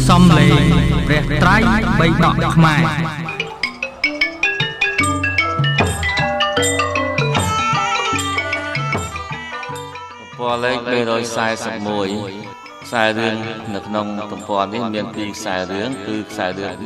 សំលេងព្រះត្រៃបិដកខ្មែរពណ៌លេខ341ខ្សែរឿងនៅក្នុងទំព័រនេះមានពីរខ្សែរឿងគឺខ្សែរឿង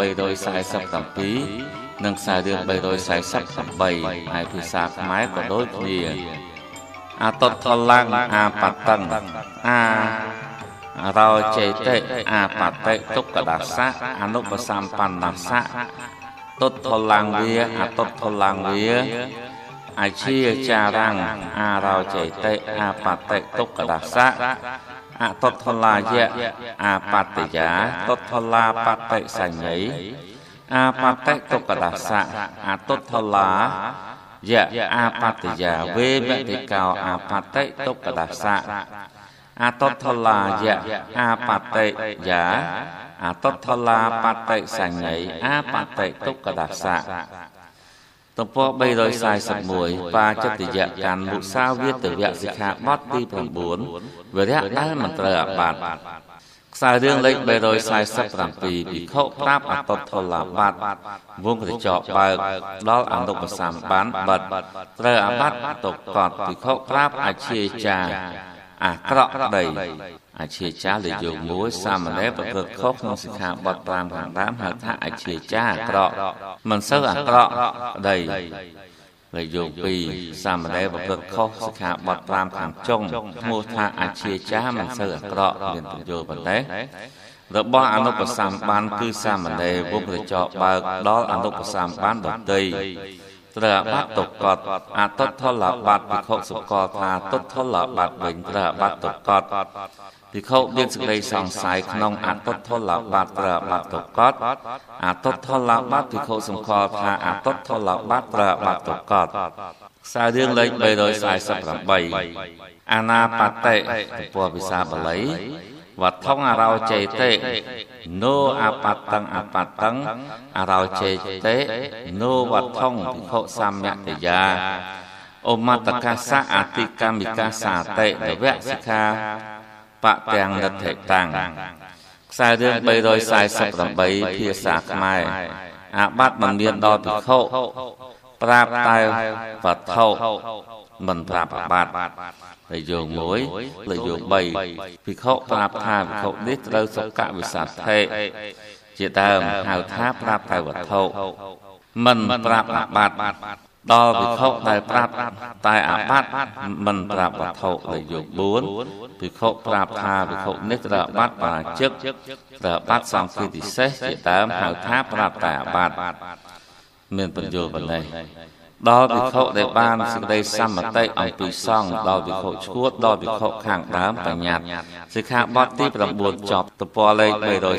347និងខ្សែរឿង348ហើយភាសាខ្មែរក៏ដូចគ្នាអាតុតថលាំងអាបតឹងអារោចេតិអាបតិទុក្កដាសៈអនុបសម្បណ្ណាសៈតុតថលាំងវាអតុតថលាំងវាអាជាចារាំងអារោចេតិអាបតិទុក្កដាសៈអតុតថលាយៈអាបតិយាតុតថលាបតិសញ្ញ័យអាបតិទុក្កដាសៈអតុតថលាយៈអាបតិយាវេមតិកោអាបតិទុក្កដាសៈអតុតថលាយៈអាបតិយាអតុតថលាបតិសញ្ញ័យអាបតិទុក្កដាសៈទំព័រ341បាចិត្តយៈកាន់មុសាវាទវៈសិក្ខាបទទី9វរៈដែលមិនត្រូវអាបត្តិខ្សែរឿងលេខ347ភិក្ខុប្រាប់អតុតថលាបត្តិវងកញ្ចក់បើកដល់អនុបសម្បណ្ណបិទត្រូវអាបត្តិទុក្កតភិក្ខុប្រាប់អាជាចាអាក្រក់ក្តីអាជាចាលើយោងមួយសាមណេរប្រព្រឹត្តខុសក្នុងសិក្ខាបទ5ខាងដើមហៅថាអាជាចាអាក្រក់មិនសូវអាក្រក់ក្តីលើយោង2សាមណេរប្រព្រឹត្តខុសសិក្ខាបទ5ខាងចុងឈ្មោះថាអាជាចាមិនសូវអាក្រក់មានបញ្យល់ប៉ុណ្ណេះរបស់អនុបសម្បណ្ណគឺសាមណេរវងកញ្ចក់បើកដល់អនុបសម្បណ្ណដតីត្រូវអាបត្តិទុក្កតអតុតថលាបត្តិភិក្ខុសុកលថាតុតថលាបត្តិវិញត្រូវអាបត្តិទុក្កតភិក្ខុមានសេចក្តីសង្ស័យក្នុងអតុតថលាបត្តិត្រូវអាបត្តិទុក្កតអតុតថលាបត្តិភិក្ខុសង្កល់ថាអតុតថលាបត្តិត្រូវអាបត្តិទុក្កតខ្សែរឿងលេខ348អាណាបតិទំព័រភាសាបាលីវត្ថុអរោចេតិណូអបតੰអបតੰអរោចេតិណូវត្ថុភិក្ខុសម្យតយាអមតកាសៈអតិកម្មិកាសាតិនវៈសិក្ខាបទាំងនិដ្ឋិតាំងខ្សែរឿង348ភាសាខ្មែរអាបត្តិមិនមានដល់ភិក្ខុប្រាប់តែវត្ថុមិនប្រាប់អាបត្តិលើយោង1លើយោង3ភិក្ខុប្រាប់ថាភិក្ខុនេះត្រូវសុខវិសត្ថិជាដើមហៅថាប្រាប់តែវត្ថុមិនប្រាប់អាបត្តិដល់ភិក្ខុដែលប្រាប់តែអាបត្តិមិនប្រាប់វត្ថុលើយោង4ភិក្ខុប្រាប់ថាភិក្ខុនេះត្រូវអាបត្តិបរាជិកត្រូវអាបត្តិសង្ឃាទិសេសជាដើមហៅថាប្រាប់តែអាបត្តិមានបញ្យល់ប៉ុណ្ណេះដល់ភិក្ខុដែលបានសេចក្តីសម្មតិអំពីសង្ឃដល់ភិក្ខុឈួតដល់ភិក្ខុខាងដើមបញ្ញត្តិសិក្ខាបទទី9ចប់ទំព័រលេខ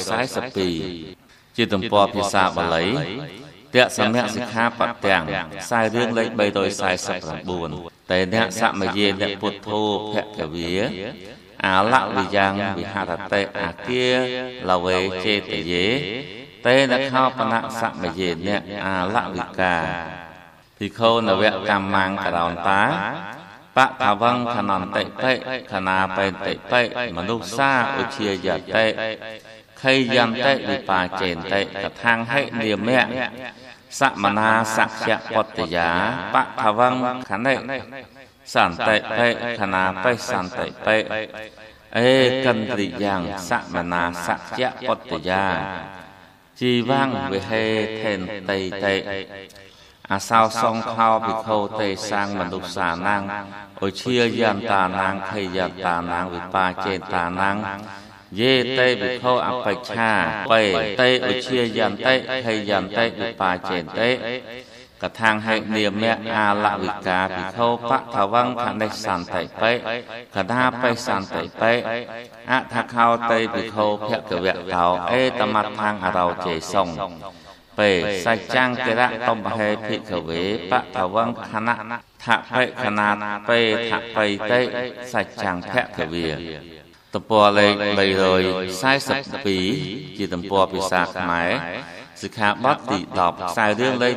342ជាទំព័រភាសាបាលីតៈសមៈសិក្ខាបទាំងខ្សែរឿងលេខ349តេអ្នកសមយេអ្នកពុទ្ធោភគវាអាលវិយ៉ាងវិហរតេអាគាលវេចេតយេតេនខោបណៈសមយេអ្នកអាលវិកាភិក្ខុនវៈកម្មង្ករោនតាបតវង្ខនន្តិតិខណាបេតិតិមនុស្សាឧជាយតិខេយន្តិវិបាចេនតិកថាំងហិនាមៈសមណាសក្យពតយាបតវង្ខនិសន្តិតិខណាបេសន្តិតិអេកន្ទ្រិយ៉ាងសមណាសក្យពតយាជីវង្វិហេថេនតិតិអាសោសង្ខោភិក្ខុទេសាំងមនុស្សានាងឧជាយន្តានាងខេយន្តានាងវិបាចេតានាងយេតេភិក្ខុអបច្ឆាបេតេឧជាយន្តិខេយន្តិវិបាចេតេកថាំងហេនាមៈអាលវិកាភិក្ខុបតវង្ខនិសន្តិបេកថាបេសន្តិបេអថខោតេភិក្ខុភគវៈតោអេតមត្ថាំងអរោចេសុងពេសច្ចង្កិរៈតំបហេភិក្ខវេបតវង្ខណៈថបេខណាពេថបៃតេសច្ចង្ភគវាទំព័រលេខ342ជាទំព័រភាសាខ្មែរสิกขาบทที่10ខ្សែរឿងលេខ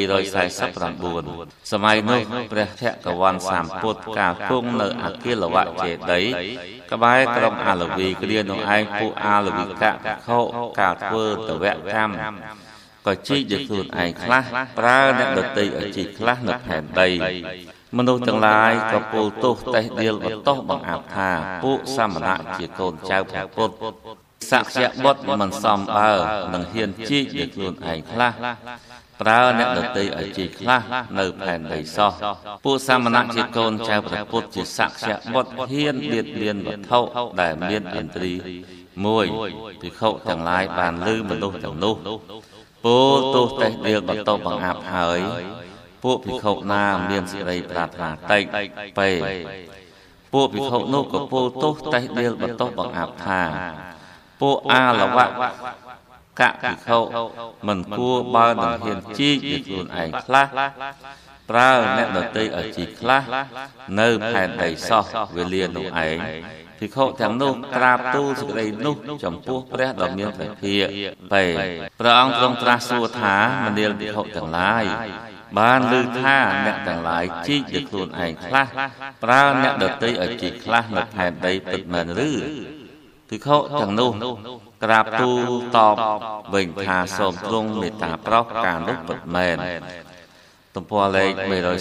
349សម័យនោះព្រះភគវន្តសម្ពុទ្ធកាលគង់នៅអគិលវៈចេតិយក្បែរក្រុងអាឡវីគ្រានោះឯងពួកអាឡវីកៈភិក្ខុការធ្វើទវកម្មក៏ជីកយកខ្លួនឯងខ្លះប្រើអ្នកដទៃឲ្យជីកខ្លះនៅផែនដីមនុស្សទាំងឡាយក៏ពោលទោសតេះដៀលបន្តបង្អាប់ថាពួកសមណៈជាកូនចៅព្រះពុទ្ធសក្យបុត្រមិនសមបើនឹងហ៊ានជីកយកខ្លួនឯងខ្លះប្រើអ្នកដទៃឲ្យជីកខ្លះនៅផែនដីសោះពួកសមណៈជាកូនចៅព្រះពុទ្ធជាសក្យបុត្រហ៊ានបៀតបៀនវត្ថុដែលមានឥន្ទ្រីមួយភិក្ខុទាំងឡាយបានឮមនុស្សទាំងនោះពោលទោសតេះដៀលបន្តបង្អាប់ហើយពួកភិក្ខុណាមានសេចក្តីប្រាថ្នាតិចពេកពួកភិក្ខុនោះក៏ពោលទោសតេះដៀលបន្តបង្អាប់ថាពួកអាឡវៈកៈភិក្ខុមិនគួរបើនឹងហ៊ានជីកពីខ្លួនឯងខ្លះប្រើអ្នកដទៃឲ្យជីកខ្លះនៅផែនដីសោះវេលានោះឯងភិក្ខុទាំងនោះក្រាបទូលសេចក្តីនោះចំពោះព្រះដ៏មានព្រះភិក្ខព្រះអង្គទ្រង់ត្រាស់សួរថាមនាលភិក្ខុទាំងឡាយបានឮថាអ្នកទាំងឡាយជីកយកខ្លួនឯងខ្លះប្រើអ្នកដទៃឲ្យជីកខ្លះនៅផែនដីពិតមែនឬភិក្ខុទាំងនោះក្រាបទូលតបវិញថាសូមទ្រង់មេត្តាប្រោសការនោះពិតមែនទំព័រលេខ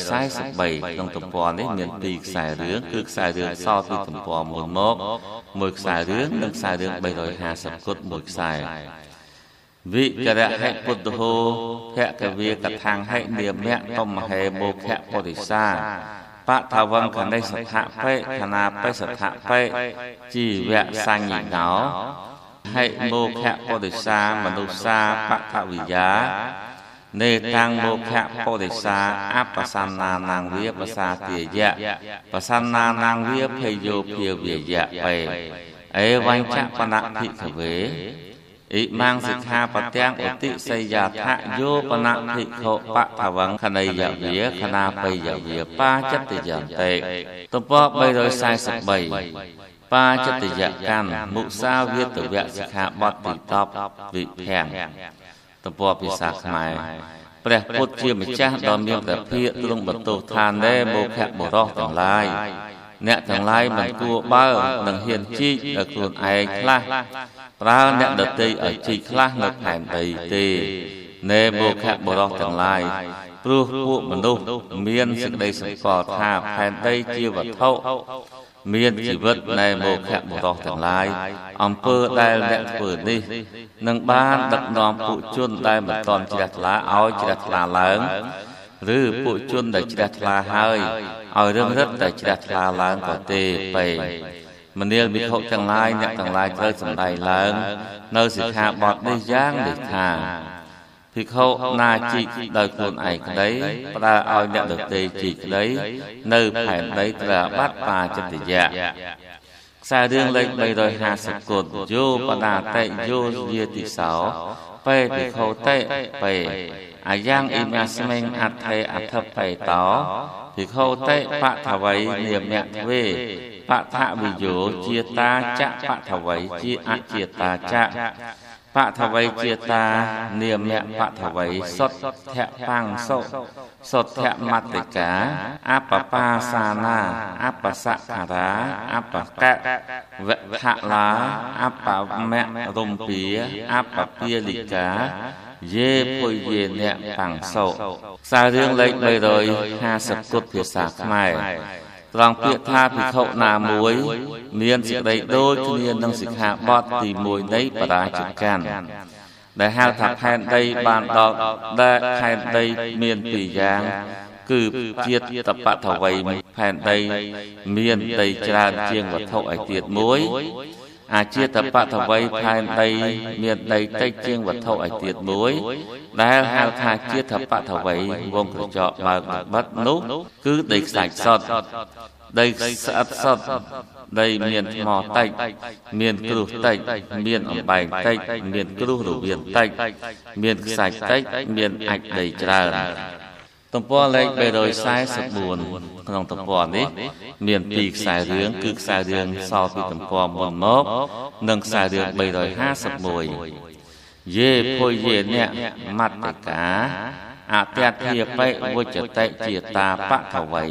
343ក្នុងទំព័រនេះមាន2ខ្សែរឿងគឺខ្សែរឿងសពីទំព័រមុនមកមួយខ្សែរឿងនិងខ្សែរឿង350គុតមួយខ្សែវិករៈហេពុទ្ធហោភគវាកថាងហេនាមៈតមហេមោខៈពុរិសាបថវង្កនិសថៈបេខណាបេសថៈបេជីវៈសញ្ញិណោហេមោខៈពុរិសាមនុស្សាបថវិយានេតាំងមោខៈពុរិសាអបសន្នានាងវាបសាទាយៈបសន្នានាងវាភយោភាវិយៈបេអេវញ្ចបនភិក្ខវេឥមាំងសិក្ខាបទាំងឧតិសយាថយោបនភិក្ខុបថវង្ខណីយវាខណាបិយវាបាចិត្តយន្តិទំព័រ343បាចិត្តយកម្មមុសាវាទវៈសិក្ខាបទទី10វិភាំងទំព័រភាសាខ្មែរព្រះពុទ្ធជាម្ចាស់ដ៏មានព្រះភិក្ខទ្រង់បន្ទោសថាណែមោខៈបរោះទាំងឡាយអ្នកទាំងឡាយមិនគួរបើនឹងហ៊ានជីកដល់ខ្លួនឯងខ្លះប្រើអ្នកដទៃឲ្យជីកខ្លះនៅផែនដីទេណែមោខៈបរោះទាំងឡាយព្រោះពួកមនុស្សមានសេចក្តីសម្គាល់ថាផែនដីជាវត្ថុមានជីវិតនៃមោខៈបរោះទាំងឡាយអំពើដែលអ្នកធ្វើនេះនឹងបានដឹកនាំពួកជនដែលមិនទាន់ជ្រះថ្លាឲ្យជ្រះថ្លាឡើងឬពួកជនដែលជ្រះថ្លាហើយឲ្យរឹងរិតតែជ្រះថ្លាឡើងក៏ទេពេមនាលភិក្ខុទាំងឡាយអ្នកទាំងឡាយត្រូវសម្ដែងឡើងនៅសិក្ខាបទនេះយ៉ាងនេះថាភិក្ខុណាជីកដោយខ្លួនឯងក្តីប្រើឲ្យអ្នកដទៃជីកក្តីនៅផែនដីត្រូវអាបត្តិបាចិត្តយៈខ្សែរឿងលេខ350គុតយោបដាតិយោយាតិសោបេភិក្ខុតិបេអាយ៉ាងអ៊ីមាស្មិងអថេអថបេតោភិក្ខុតិបថវៃនាមៈទ្វេបថវិយោជាតាចៈបថវៃជាអជាតាចៈបថវៃជាតានាមៈបថវៃសុទ្ធៈបាំងសុទ្ធៈមតិកាអបបាសានាអបសក្ខារាអបកៈវថឡាអបមៈរំពាអបពាលិកាយេពុយេអ្នកបាំងសុខ្សែរឿងលេខ350គុតភាសាខ្មែរត្រង់ពាក្យថាភិក្ខុណាមួយមានសេចក្តីដូចគ្នានឹងសិក្ខាបទទី1នៃបរាជកម្មដែលហៅថាផែនដីបានដល់ដែលផែនដីមាន2យ៉ាងគឺជាតិបថវៃផែនដីមានដីច្រើនជាងវត្ថុឯទៀតមួយអាជាតិបថវៃផែនដីមានដីតិចជាងវត្ថុឯទៀតមួយដែលហៅថាជាតិបថវៃវងក្រចកបើកបិទនោះគឺដីខ្សាច់សុទ្ធដីស្អិតសុទ្ធដីមានថ្មតិចមានគ្រោះតិចមានអំបែងតិចមានគ្រោះរវាងតិចមានខ្សាច់តិចមានអាចដីច្រើនទំព័រលេខ344ក្នុងទំព័រនេះមាន2ខ្សែរឿងគឺខ្សែរឿងសល់ពីទំព័រមុនមកនិងខ្សែរឿង351 dê phôi dê nè mặt tệ cá tẹt thìa bệ vô chợ tệ chia ta bạ thảo vầy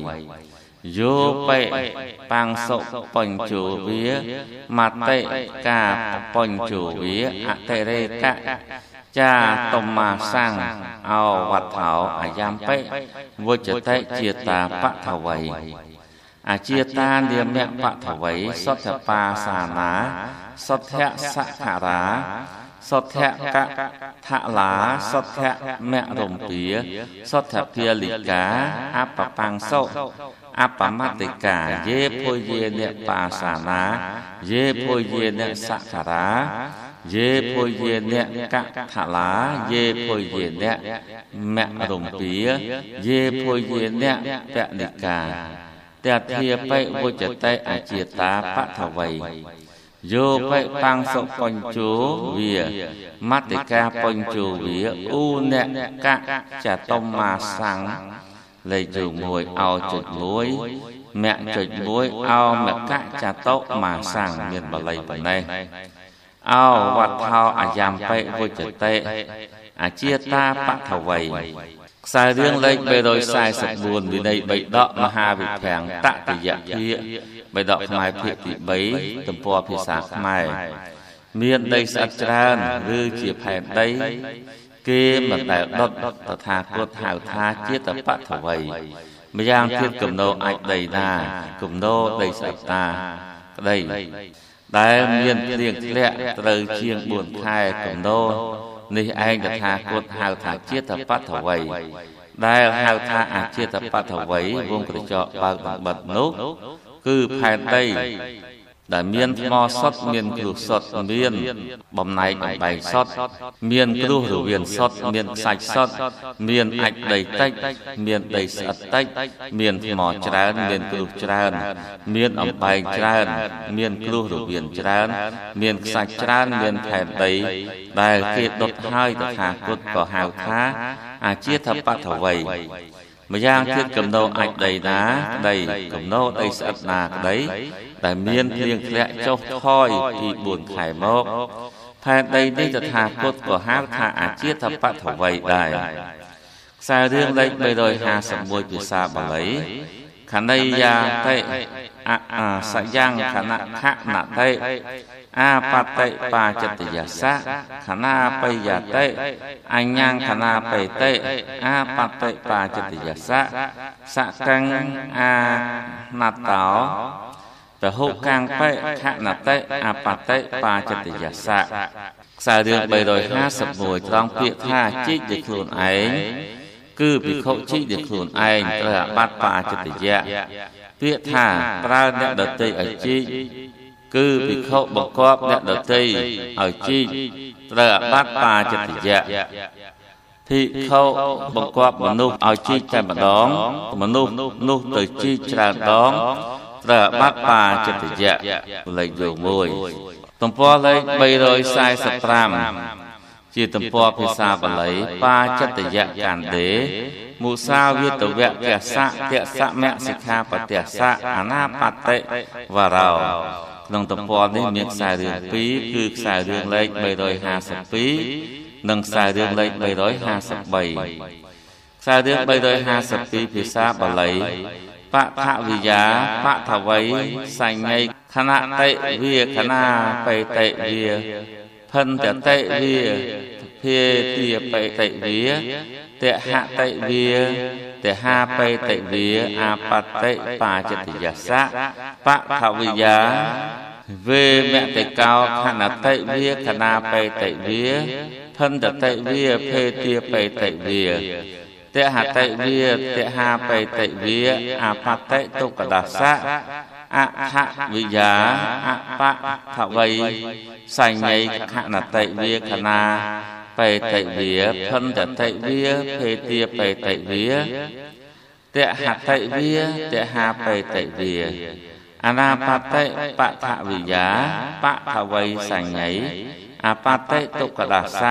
vô bệ bang sộ bành chủ vía mặt tệ cả bành chủ vía tệ rê cả cha tông mà sang ao vặt thảo giam bệ vô chợ tệ chia ta bạ thảo vầy chia ta niệm mẹ bạ thảo vầy sót thẻ pa xà ná sót thẻ xạ khả rá sót thẻ cả thạ lá sót thẻ mẹ rồng tía sót thẻ kia lì cá bà pang sâu bà mát tê cả dê phôi dê nẹ bà xà ná dê phôi dê nẹ xạ khả rá dê phôi dê nẹ cả thạ lá dê phôi dê nẹ mẹ rồng tía dê phôi dê nẹ bẹ lì cá tẹt thìa bậy vô chợ tây chia tá bạ thảo vầy vô bậy pang sọ pon chú vía mắt tê ca pon chú vía u nẹ cả chả tông mà sáng lấy chủ mùi ao chụt muối mẹ chụt muối ao mẹ cả chả tốt mà sáng miền bà lầy bà này ao vặt thao giam bậy vô chợ tây chia ta bạ thảo vầy sai riêng lấy bề đôi sai sập buồn vì đây bậy đọ mà hà bị phèn tạ tỷ dạ kia bậy đọ mai phiệt tỷ bấy tầm po phiệt sạc mai miền đây sạch tràn rư chia phèn đây kia mà đại đọt tờ thà cốt hào tha chia tập bát thảo vầy mà giang thiết cầm nô ạch đầy na cầm nô đầy sạch ta đây đại miền liền lẹ từ chiêng buồn khai cầm nôนี่เองจะทาโคตรหาวทาเจี๊ยบปัตถวัยได้หาวทาอาเจี๊ยบปัตถวัยวงกระจกบางบัดนุกคือภายใต้แต่เมียนมอสดเมียนกรุสดเมียนบำไนใบสดเมียนกรุหรือเวียนสดเมียนใสสดเมียนอัดใดเต็กเมียนใดสัดเต็กเมียนหมอจานเมียนกรุจานเมียนอมใบจานเมียนกรุหรือเวียนจานเมียนใสจานเมียนแผ่นใดได้เกิดดดให้ตะขากุดก่อหาวท้าอาเจียทับปะถวัยมาย่างเทียนกับโนอัดใดนะใดกับโนใดสัดนาใดแต่เมียนเพียงแค่เจ้าถ้อยที่บุญไข่มกแผ่นใดนี่จะทาโคตรก่อหาวท้าอาเจียทับปะถวัยได้สายเรื่องเล็กไปโดยหาสมบูรณ์ปิศาบาลีขันใดยาเตสยังขณะขะหนะเตปัตเตปาจติยาสะขณะไปยาเตอัญญังขณะไปเตปัตเตปาจติยาสะสะกังนัตเตาแต่หุกังไปขะหนะเตปัตเตปาจติยาสะสายเรื่องไปโดยห้าสมุยต้องเปียท่าจิตดิคลุนไอคือปิโคจิดิคลุนไอตระบัดปาจติยะเปียท่าปราเนดติไอจิคือปิโคบกอบเนดติไอจิตระบัดปาจติยะที่เขาบกอบมนุษย์ไอจิใจมาดองมนุษย์นุษย์ตัวจิจราดองตระบัดปาจติยะเลยอยู่มวยตมปอเลยใบโรยทรายสตรามจีตมปอพิศาบไหลปาจติยะการเดมูซาวิตเวะเกษะเกษะแมสิกขาปเตสะอนาปัตเตวาเราลงตมปอนี้มีสายเรื่องปีคือสายเรื่องเล็กใบโรย50 ปีนังสายเรื่องเล็กใบโรย50 ใบสายเรื่องใบโรย50 ปีพิศาบไหลปะทะวิยาปะทวัยใส่ไงคณะเตเวียคณะไปเตเวียพันแต่เตเวียเพียเตียไปเตเวียเตหะเตเวียเตหาไปเตเวียปัตเตปาจติยาสะปะทวิยาเวแมเตเกาคณะเตเวียคณะไปเตเวียพันแต่เตเวียเพียเตียไปเตเวียเตหะเตเวียเตหาไปเตเวียปัตเตตุกดัสสะทะวิยาปะทวัยใส่ไงขณะเตเวียคณะไปเตเวียพันแต่เตเวียเพเตียไปเตเวียเตหะเตเวียเตหาไปเตเวียอนาปัตเตปะทะวิยาปะทวัยใส่ไงปัตเตตุกดัสสะ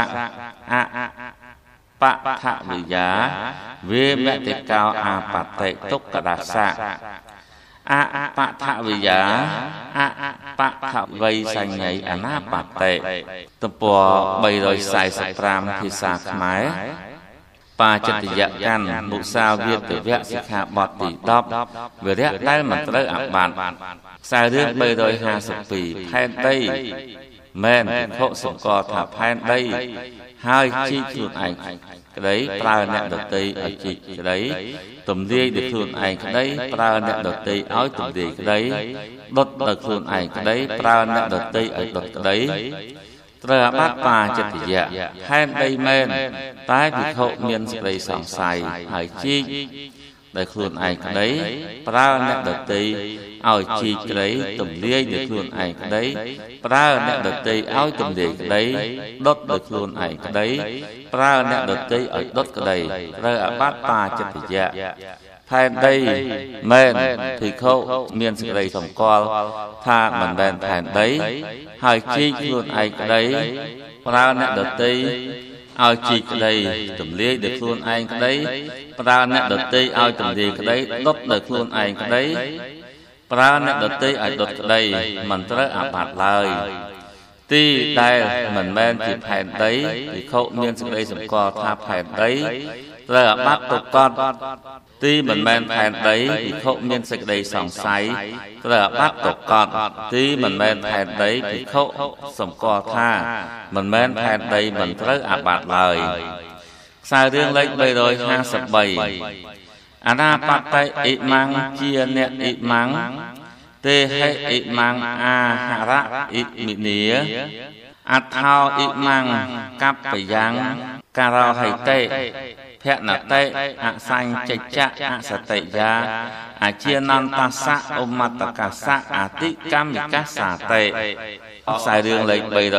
ปะทะวิยาเวแมติกาวปัตเตตุกดัสสะบะทะวิยาบะทะไวสัญญาอนาปเตตปอใบโดยสายสปรามพิสาขมายปาจติยกันมุสาเวียตเวสิกขาบทติดอบเวรได้มันเตออับบานสายเรื่องใบโดย50 ปีแพนได้แม่นโคสมกอถาแพนได้ให้ชี้จุดไอ้đấy pra nẹt đợt tây ở chị đấy tùm đi được luôn ai đấy pra nẹt đợt tây áo tùm đi đấy đốt được luôn ai đấy pra nẹt đợt tây ở đợt đấy tra bát pa chật dạ hai đây men tái bị hậu miên đây sòng xài hải chi để luôn ai đấy pra nẹt đợt tây áo chi đấy tùm đi được luôn ai đấy pra nẹt đợt tây áo tùm đi đấy đốt được luôn ai đấy pra nẹt đợt tây ở đốt cái đây tra bát pa chật dạ hai đây men thì khâu miên đây sòng co tha mình bèn thèn đấy hai chi luôn ai đấy pra nẹt đợt tây ao chi đây tùm lia được luôn ai đấy pra nẹt đợt tây ao tùm đi đấy đốt được luôn ai đấy pra nẹt đợt tây ai đốt đây mình tới bạt lời ti đây mình men thì thèn đấy thì khâu miên đây sòng co tha thèn đấy ra bắt tục con ti mình men thèn đấy thì khâu miên sạch đầy sòng sáy ra bắt tục con ti mình men thèn đấy thì khâu sòng co tha mình men thèn đấy mình tới bạt lời sai riêng lấy bây rồi 57អាណាបតៃអ៊ីម៉ាំងជាអ្នកអ៊ីម៉ាំងទេហេអ៊ីម៉ាំងអាហារៈអ៊ីមីនីអថោអ៊ីម៉ាំងកັບបយ៉ាងការោហៃតេភណតេអសញ្ចច្ចៈអសតិយាអាជានន្តសៈឧមតកសៈអតិកម្មវិកាសាតេខ្សែរឿងលេខ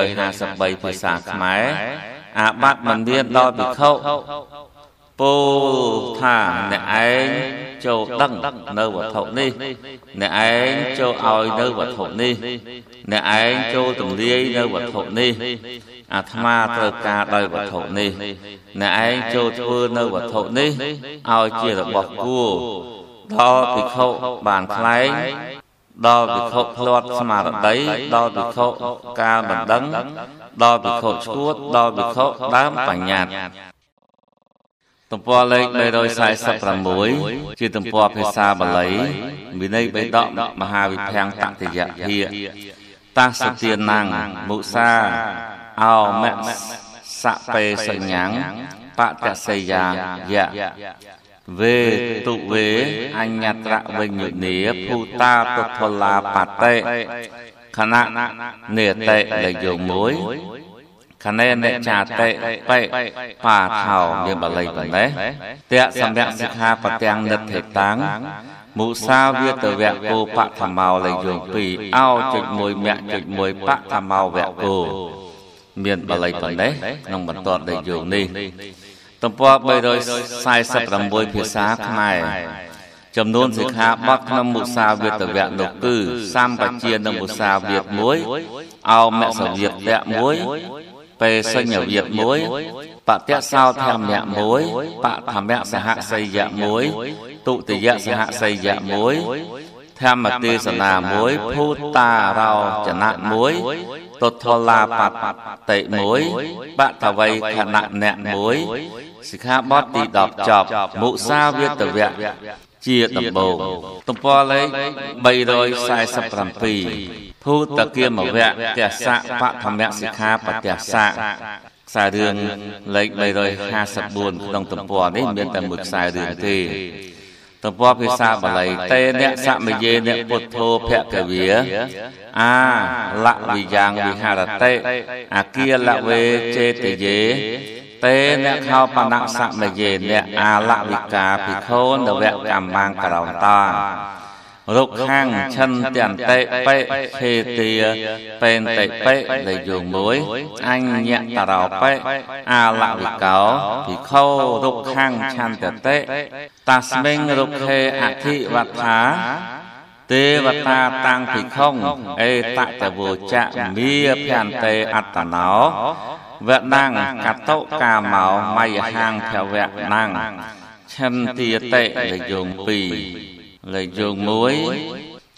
353ភាសាខ្មែរអាបត្តិមិនមានដល់ភិក្ខុปูท่าเนี่ยไอ้โจดังเนื้อวัตถุนี่เนี่ยไอ้โจเอาเนื้อวัตถุนี่เนี่ยไอ้โจตุ่มเลี้ยเนื้อวัตถุนี่อาตมาเติร์กาโดยวัตถุนี่เนี่ยไอ้โจทั่วเนื้อวัตถุนี่เอาเจียร์บอกกูดอปิเขาบานคล้ายดอปิเขาพลอดสมาร์ทได้ดอปิเขาการบันดังดอปิเขาชุดดอปิเขาด้ามปัญญาตุ่มปอเล็กเลยโดยสายสับประมุยชื่อตุ่มปอเพซาบะไหลมีในใบดอกมหาวิแพงตักติยะเฮียตาสเตียนนางมุซาเอาแม่สะเปสัญญังปะตะเสยายะเวตุเวอัญญตระเวญุเนียภูตาตุทลาปัตเตคณะเนเตเลยโยงมวยคะแนนในชาเตไปป่าเท่าเมียบะเลยแบบนี้เตะสำเร็จสิกขาปฏิยังนึกเถิดตังมุสาเวตเวะโกปะธรรมาวเลยโยงปีเอาจุดมวยแม่จุดมวยปะธรรมาวเวะโกเมียนบะเลยแบบนี้น้องบรรทอนเลยโยงนี่ตัวปอไปโดยสายสับรำบวยภาษาขมายจำนวนสิกขาบักนมุสาเวตเวะนกคือซ้ำปัจเจียนมุสาเวียดมวยเอาแม่สเวียดแวะมวยไปเสยเวียดมวยปะเตะเศร้าแถมแยะมวยปะทำแยะสหไซยะมวยตุติยะสหไซยะมวยแถมมาตีสนามวยพูดตาเราจะนัดมวยตุทลาปัดเตะมวยปะทวัยขณะแนะมวยสิกขาบตีดอกจอบมุสาเวตเวะเจียตบโบตุปอเลยใบโดยสายสับรำปีผู้ตะเกียมแวะเตะสะปะทำแยะสิกขาปะเตะสะสายเรื่องเล็กใบโดย50 บุญตรงตุปอนี่มีแต่หมึกสายเรื่องที่ตุปอพิซาบะไหลเตเนี่ยสะมเยเนี่ยปุถโธเพะกะเวียละวิยังวิหารเตอาเกียละเวเจติเยเตเนี่ยเข้าปนักสะมเยเนี่ยอาละวิกาภิกขุนแวะกำมังกระตารุกข้างชันเตียนเตะเปะเพเตียเป็นเตะเปะเลยโยงมวยอันเนี้ยตาเราเปะอาละวิเกาผีเข้ารุกข้างชันเตียนเตะตัสเมงรุกเคอธิวัฏฐาเทวตาตังผีข้องเอตะจะโวจะมีเพียนเตอัตตนาเวนั่งกัตโตกาเมาไม่ห่างแถวเวนั่งชันเตียเตะเลยโยงปีเลยโยงมวย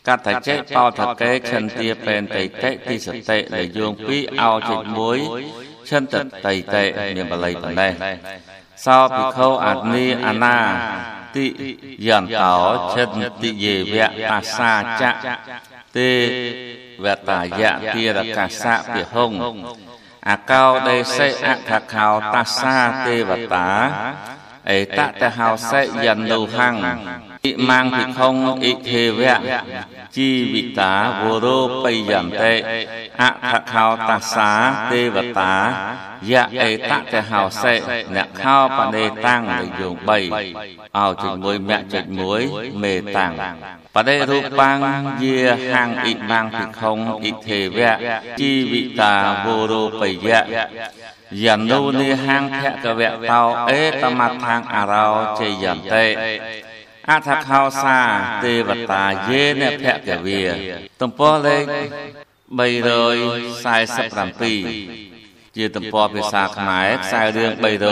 កាត់តែចេះបោថកេឆន្ទាពេនតៃតេទីសតិដែលយោងពីអោចេញមួយឆន្ទតៃតេមានបល័យប៉ុណ្ណេះសោភិក្ខុអនិអនាតិយន្តោឆន្តិយេវៈអាសាចៈទេវតាយៈទារកាសៈពិហុងអកោដេសេអថខោតាសាទេវតាអេតតហោសេយនុហੰอิมังภิกขุอิเทวะជីវិតាវរោបយន្តិអថខោតាសាទេវតាយៈអេតតហោសេអ្នកខោបដេតាំងនៃយោង3អោជាមួយមគ្គ1មេតាំងបដិរូបាំងយាហੰអ៊ីមាំងភិក្ខុអ៊ីទេវៈជីវិតាវរោបយៈយនុនិហੰភគវៈតោអេតមដ្ឋាំងអរោជយន្តិអថខោសាទេវតាយេនភគវាទំព័រលេខ347ជាទំព័រភាសាខ្មែរខ្សែរឿង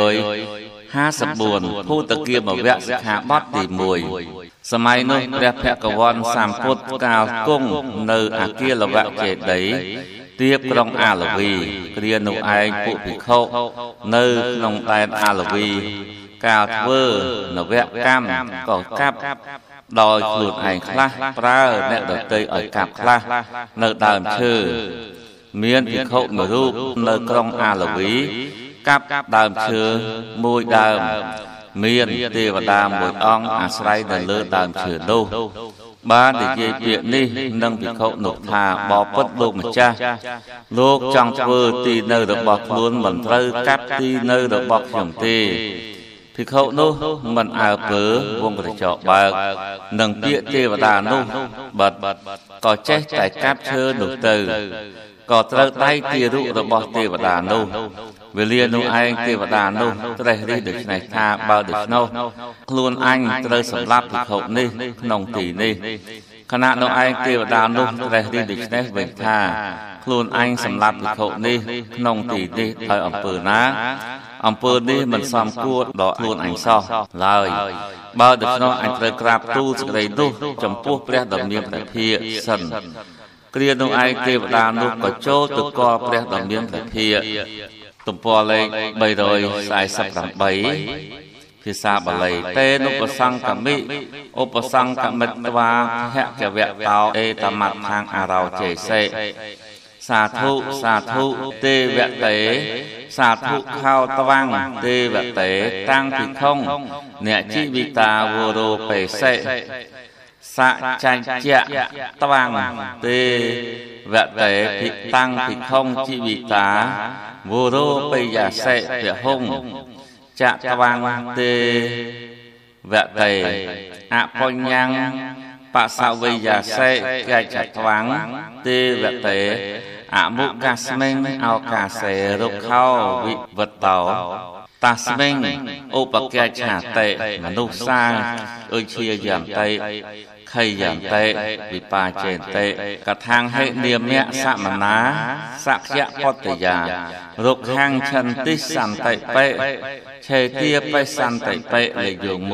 354ភូតគាមវៈសិក្ខាបទទី1សម័យនោះព្រះភគវន្តសម្ពុទ្ធកាលគង់នៅអគារលវៈចេតិយទៀបក្រុងអាឡវីគ្រានោះឯងពួកភិក្ខុនៅក្នុងដែនអាឡវីកាលធ្វើនវកម្មក៏កាប់ដោយខ្លួនឯងខ្លះប្រើអ្នកដទៃឲ្យកាប់ខ្លះនៅដើមឈើមានភិក្ខុមួយរូបនៅក្រុងអាឡវីកាប់ដើមឈើមួយដើមមានទេវតាមួយអង្គអាស្រ័យនៅលើដើមឈើនោះបាននិយាយពាក្យនេះនឹងភិក្ខុនោះថាបបិទ្ធលោកម្ចាស់លោកចង់ធ្វើទីនៅរបស់ខ្លួនមិនត្រូវកាប់ទីនៅរបស់ខ្ញុំទេភិក្ខុនោះមិនអើពើវងក្រចកបើកនឹងពាក្យទេវតានោះបាត់ក៏ចេះតែកាប់ឈើនោះទៅក៏ត្រូវដៃទារុរបស់ទេវតានោះវេលានោះឯងទេវតានោះត្រេះរិះដូច្នេះថាបើដូច្នោះខ្លួនអញត្រូវសម្លាប់ភិក្ខុនេះក្នុងទីនេះខណៈនោះឯងទេវតានោះត្រេះរិះដូច្នេះវិញថាខ្លួនអញសម្លាប់ភិក្ខុនេះក្នុងទីនេះដោយអំពើណាអំពើនេះមិនសមគួរដល់ខ្លួនអញសោះឡើយបើដូច្នោះអញត្រូវក្រាបទូលសេចក្តីនោះចំពោះព្រះដ៏មានព្រះភិក្ខសិនគ្រានោះឯងទេវតានោះក៏ចូលទៅគាល់ព្រះដ៏មានព្រះភិក្ខទំព័រលេខ348ភាសាបាលីតេនុបសង្កមិឧបសង្កមិត្វាភគវៈតោអេតមដ្ឋាំងអរោចេសេសាធុសាធុទេវតេសាធុខោតវាំងទេវតេតាំងភិក្ខុអ្នកជីវិតាវរោបេសេសចញ្ជៈតវាំងទេវតេភិតាំងភិក្ខុជីវិតាវរោបយាសេពហុងចតវាំងទេវតេអបញ្ញੰបសវេយាសេកចតវាំងទេវតេអមុកាស្មិងឱកាសេរុខោវិវតោតាស្មិងឧបកេឆាតេមនុស្សសាឧជាយន្តិខយន្តិវិបាចេន្តិកថាងហេនាមៈសមណាសក្យពតយារុក្ខាំងឆន្តិសន្តិបេឆេទាបេសន្តិបេលេខយោង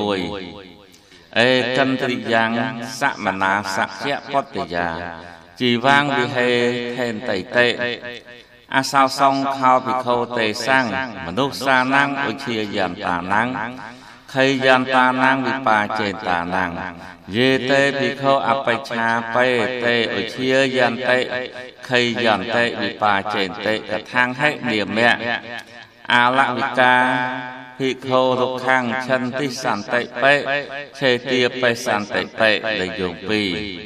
1អេកន្ទ្រិយ៉ាងសមណាសក្យពតយាជីវាងវិហេថេនតៃតេអសោសង្ខោភិក្ខុតេសាំងមនុស្សសានាំងឧជាយន្តានាំងខយយន្តានាំងវិបាចេន្តានាំងយេតេភិក្ខុអបច្ឆាបេតេឧជាយន្តិខយយន្តិវិបាចេន្តិកថាងហេនាមៈអាលវិកាភិក្ខុរុក្ខាំងឆន្តិសន្តិបេឆេទាបេសន្តិបេលេខយោង2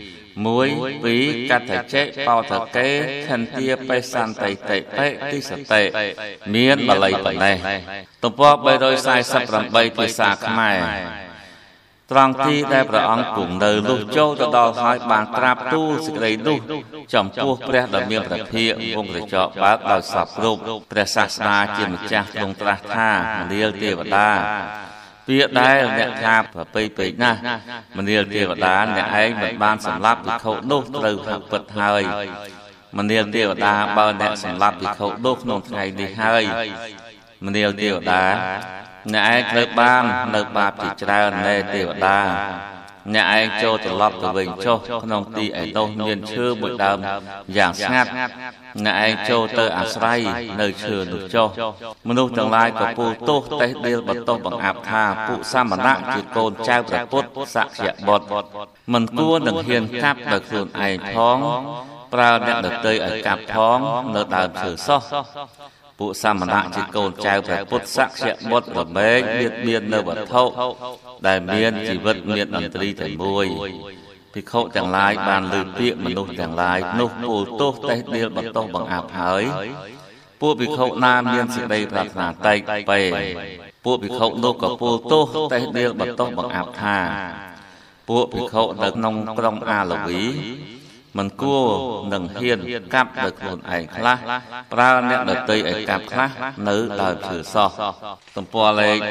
1 2កតចេបោតកេឆន្ទាបេសន្តិតេបេតិសតេមានបល័យប៉ុណ្ណេះទំព័រ348ភាសាខ្មែរត្រង់ទីដែលព្រះអង្គគង់នៅលុះចូលទៅដល់ហើយបានក្រាបទូលសេចក្តីនោះចំពោះព្រះដ៏មានព្រះភិក្ខវងក្រចកបើកដោយសពគ្រប់ព្រះសាស្តាជាម្ចាស់ទ្រង់ត្រាស់ថាមនាលទេវតាពាក្យដែលអ្នកថាប្រពៃពេកណាស់មនាលទេវតាអ្នកឯងមិនបានសម្លាប់ភិក្ខុនោះត្រូវថាពិតហើយមនាលទេវតាបើអ្នកសម្លាប់ភិក្ខុនោះក្នុងថ្ងៃនេះហើយមនាលទេវតាអ្នកឯងត្រូវបាននៅបាបជាច្រើនណែទេវតា nhà anh cho từ lọp từ bình cho nông ti ấy đâu miền chưa một đầm dạng ngát nhà anh cho từ Asrai nơi chưa được cho mนุษย์ទាំងឡាយក៏ពូទោសតេះដៀលបន្ទោសបង្អាប់ថាពួកសាមណៈជាកូនចៅព្រះពុទ្ធសក្យបុត្រមិនគួរនឹងហ៊ានកាប់ដោយខ្លួនឯងផងប្រើអ្នកដទៃឲ្យកាប់ផងនៅដើមឈើសោះពួកសាមណៈជាកូនចៅព្រះពុទ្ធសក្យបុត្ររមែងបៀតបៀននៅវត្ថុដែលមានជីវិតមានអន្តរីតែមួយភិក្ខុទាំងឡាយបានលើកពាក្យមនុស្សទាំងឡាយនោះពូទោសតេះដៀលបន្ទោសបង្អាប់ហើយពួកភិក្ខុណាមានសេចក្តីប្រាថ្នាតែកពេពួកភិក្ខុនោះក៏ពូទោសតេះដៀលបន្ទោសបង្អាប់ថាពួកភិក្ខុនៅក្នុងក្រុងអាឡវីមិនគួរនឹងហ៊ានកាប់ដោយខ្លួនឯងខ្លះប្រើអ្នកដទៃឲ្យកាប់ខ្លះនៅដើមឈើសោះទំព័រលេខ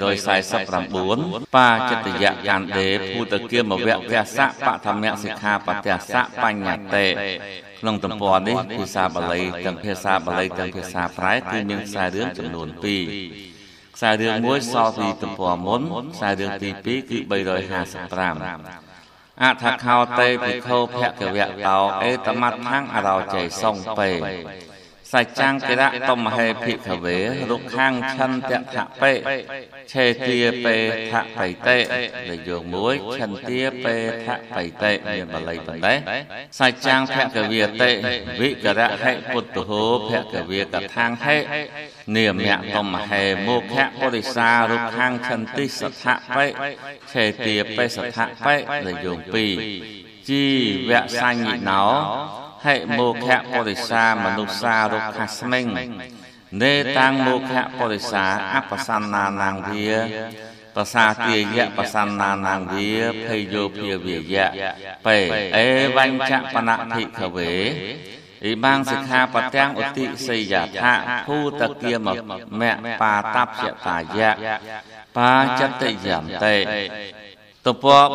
349បាចិត្តយៈកានដេភូតគាមវៈទស្សៈបឋមសិក្ខាបទស្សៈបញ្ញតេក្នុងទំព័រនេះភាសាបាលីទាំងភាសាបាលីទាំងភាសាប្រែគឺមានខ្សែរឿងចំនួន2ខ្សែរឿងមួយសល់ពីទំព័រមុនខ្សែរឿងទី2គឺ355អថខោតេភិក្ខុភគវៈតោអេតមត្ថាំងអរោចៃសងពេសច្ចាំងកិរៈតមហេភិក្ខវេរុក្ខាំងឆន្ទៈថបេឆេទាពេថបៃតេដែលយកមួយឆន្ទាពេថបៃតេមានបាលីប៉ុណ្ណេះសច្ចាំងភគវេតេវិករៈហេពុទ្ធហោភគវេកថាំងហេនាមៈតមហេមោខៈបរិសារុក្ខាំងឆន្តិសថបេឆេទាពេសថបេដែលយក2ជីវៈសញ្ញិណោហេមោខៈបរិសាមនុស្សារុក្ខាស្មិងនេតាំងមោខៈបរិសាអបសន្នានាងវាបសាទាយៈបសន្នានាងវាភេយោភាវិយៈបេអេវញ្ចបនៈភិក្ខវេអ៊ីបាងសិក្ខាបទាំងឧតិសេយថាភូតគាមមៈបាតព្យតាយៈបាចិត្តយំតេទំព័រ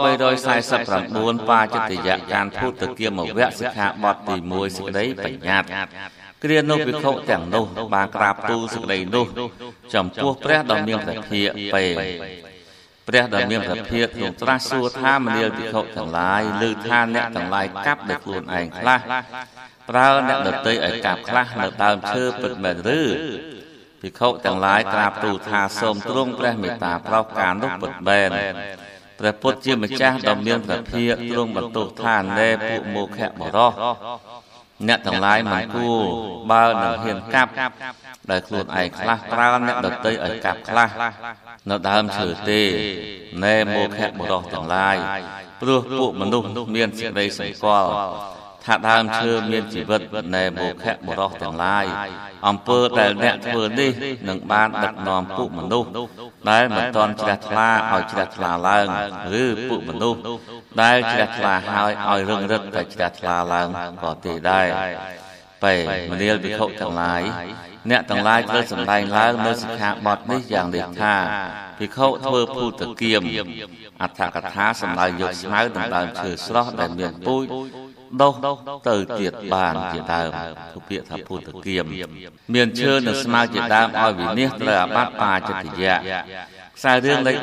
349បាចិត្តយៈការភូតគាមវៈសិក្ខាបទទី1សេចក្តីបញ្ញត្តិគ្រានោះភិក្ខុទាំងនោះបានក្រាបទូលសេចក្តីនោះចំពោះព្រះដ៏មានព្រះភិក្ខពេព្រះដ៏មានព្រះភិក្ខទ្រង់ត្រាស់សួរថាមនាលភិក្ខុទាំងឡាយឮថាអ្នកទាំងឡាយកាប់ដោយខ្លួនឯងខ្លះប្រើអ្នកដទៃឲ្យកាប់ខ្លះនៅដើមឈើពិតមែនឬភិក្ខុទាំងឡាយក្រាបទូលថាសូមទ្រង់ព្រះមេត្តាប្រោសការនោះពិតមែនព្រះពុទ្ធជាម្ចាស់ដ៏មានព្រះភិក្ខទ្រង់បន្ទោសថាណែពួកមោខៈបរោះអ្នកទាំងឡាយមិនគួរបើនឹងហ៊ានកាប់ដែលខ្លួនឯងខ្លះប្រើអ្នកដទៃឲ្យកាប់ខ្លះនៅដើមឈើទេណែមោខៈបរោះទាំងឡាយព្រោះពួកមនុស្សមានសេចក្តីសម្គាល់ថាដើមឈើមានជីវិតណែមោខៈបរោះទាំងឡាយអំពើដែលអ្នកធ្វើនេះនឹងបានដឹកនាំពួកមនុស្សដែលមិនទាន់ជ្រះថ្លាឲ្យជ្រះថ្លាឡើងឬពួកមនុស្សដែលជ្រះថ្លាហើយឲ្យរឹងរឹកតែជ្រះថ្លាឡើងក៏ទេដែរបែមនាលភិក្ខុទាំងឡាយអ្នកទាំងឡាយត្រូវសម្ដែងឡើងនៅសិក្ខាបទនេះយ៉ាងនេះថាភិក្ខុធ្វើភូតគាមអត្ថកថាសម្ដៅយកស្មៅនឹងដើមឈើស្រស់ដែលមានពូជដុះទៅទៀតបានជាដើមទុពាក្យថាភូតគាមមានឈើនិងស្មៅជាដើមឲ្យវិនិច្ឆ័យត្រូវអាបត្តិបាចិត្តយៈខ្សែរឿងលេខ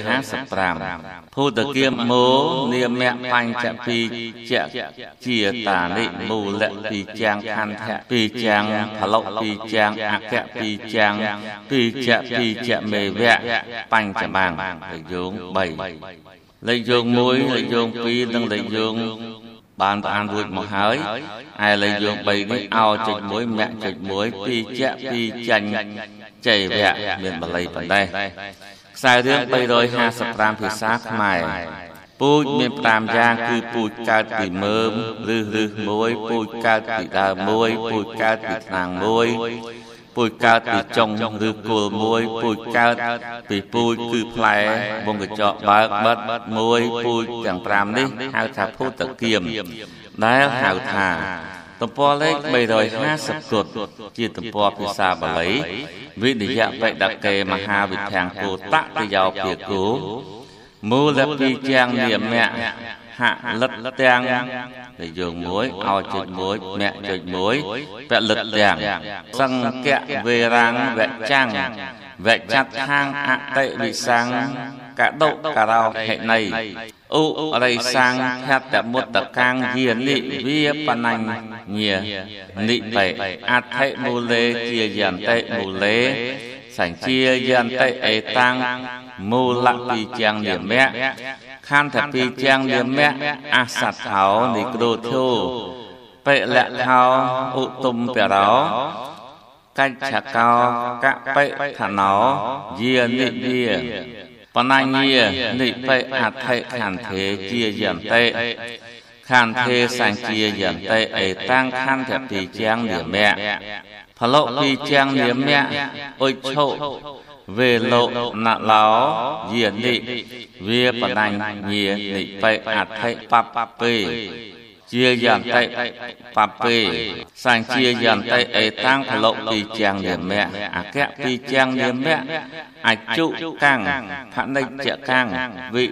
355ភូតគាមមោនាមៈបញ្ចពីចជាតានិមូលៈពីជាងខន្ធៈពីជាងផលុពីជាងអគ្គពីជាងពីចមេវៈបញ្ចមាំងលេខយោង3លេខយោង1លេខយោង2និងលេខយោងបានអានរួចមកហើយឯលេខយោង3នេះអោចុច1មៈចុច1ពីចពីចាញ់ចៃវៈមានបាលីប៉ុណ្ណេះខ្សែរឿង355ភាសាខ្មែរពូជមាន5យ៉ាងគឺពូជកើតពីមើមឬមួយពូជកើតពីដើមមួយពូជកើតពីថ្នាំងមួយពូជកើតពីចុងឬគល់មួយពូជកើតពីពូជគឺផ្លែវងកញ្ចក់បើកបិទមួយពូជទាំង5នេះហៅថាភូតគាមដែលហៅថាទំព័រលេខ350គុតជាទំព័រភាសាបាលីវិនិយបេដកេមហាវិធាង្គោតតយោភាគោមូលពីជាងនាមៈហលិតទាំងដែលយើងមួយអោចុច1មៈចុច1ពលិតទាំងសង្កៈវេរាំងវចាំង vẽ chặt hang ạ tệ bị sang cả độ cả rau hệ này u ở đây sang theo cả một tập cang hiền nị vía pan anh nhìa nị bệ át hệ mù lê chia dàn tệ mù lê sảnh chia dàn tệ ế tăng mù lạc vì chàng điểm mẹ khan thật vì chàng điểm mẹ sạt thảo nị đồ thiêu bệ lẹ thảo u tùm bẻ đó cách chả cao các bệ thả nó dìa nị bìa pan anh nhìa nị bệ át hệ khàn thế chia dàn tệ khàn thế sảnh chia dàn tệ ế tăng khan thật vì chàng điểm mẹ phá lộ vì chàng điểm mẹ ôi chậu về lộ nạ láo diệt nị vía bản anh nhìa nị bệ ạt thay pap pê chia dàn tay pap pê sang chia dàn tay ấy tăng phá lộ vì chàng điểm mẹ kẹt vì chàng điểm mẹ trụ càng phản định trẻ càng vị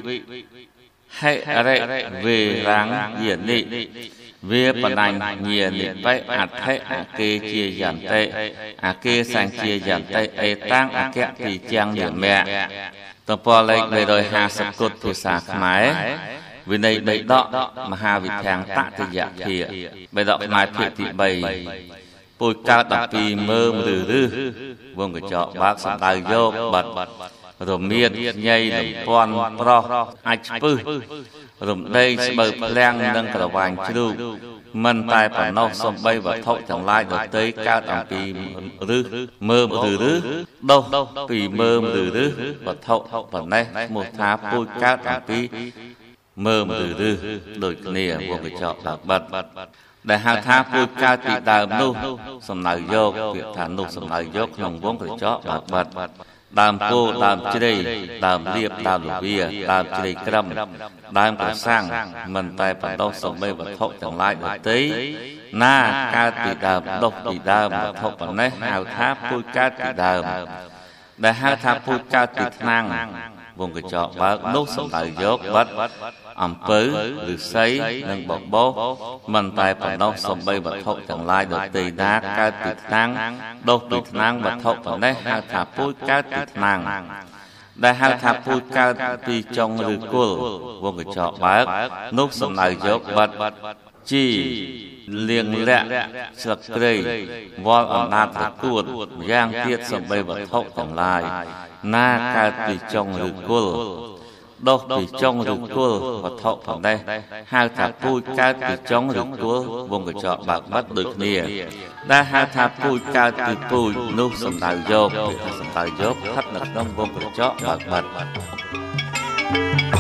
hệ rệ về ráng diệt nị vía bản anh nhìa nị bệ ạt thay kê chia dàn tay kê sang chia dàn tay ấy tăng kẹt vì chàng điểm mẹต่อพอเลยโดยหาสกุลภาษาหมายวินัยใบดอกมหาวิทยาตติยะเพียใบดอกหมายพิธีใบปุยกาตับปีเมื่อหรือวงกระจอกบักสตายโยกบัดรวมเมียนใหญ่หนุ่มปอนปลอกอัจปื้รวมได้สบายแรงดังกระวางชูมันตายผ่านนอกสมใบวัดทกจังไรโดยเตยก้าวต่ำปีหรือเมื่อหรือโดปีเมื่อหรือวัดทกผ่านได้หมดท้าปุยก้าวต่ำปีเมื่อหรือโดยเนี่ยวงกระจอกบัดได้หาท้าปุยก้าวตีดาวนู่สำนักโยกเกิดฐานนู่สำนักโยกลงวงกระจอกบัดดามโก้ดามเจดีดามเรียบดามหลุเบียดามเจดีกรัมดามกระสร้างมันตายผ่านดอกสมใบวัดทกจังไรโดยเตยหน้ากาตีดามดอกตีดามวัดทกผ่านได้หาท้าปุยก้าวตีดามได้หาท้าปุยก้าวตีนั่งวงกระจอกบัดนู่สำนักโยกบัดอำเภอหรือไซนังบอกโบมันตายผ่านนอกสมใบวัดทกจังไรโดยตีนาการติดนั่งดอกติดนั่งวัดทกผ่านได้หาถาปุ้ยการติดนั่งได้หาถาปุ้ยการตีจงหรือกุลวงกระจอกบัดนุกสำนักยกบัดจีเลียงแหละสกเกย วอลอำนาจตะกูดย่างเทียดสมใบวัดทกจังไรหน้าการตีจงหรือกุลดอกตีจงหรือกัววัดทกผ่านได้หาถาปุยการตีจงหรือกัววงกระจอกบักบัดดึกเนี่ยได้หาถาปุยการตีปุยนุสำนักโยกสำนักโยกทัดหนักน้องวงกระจอกบักบัด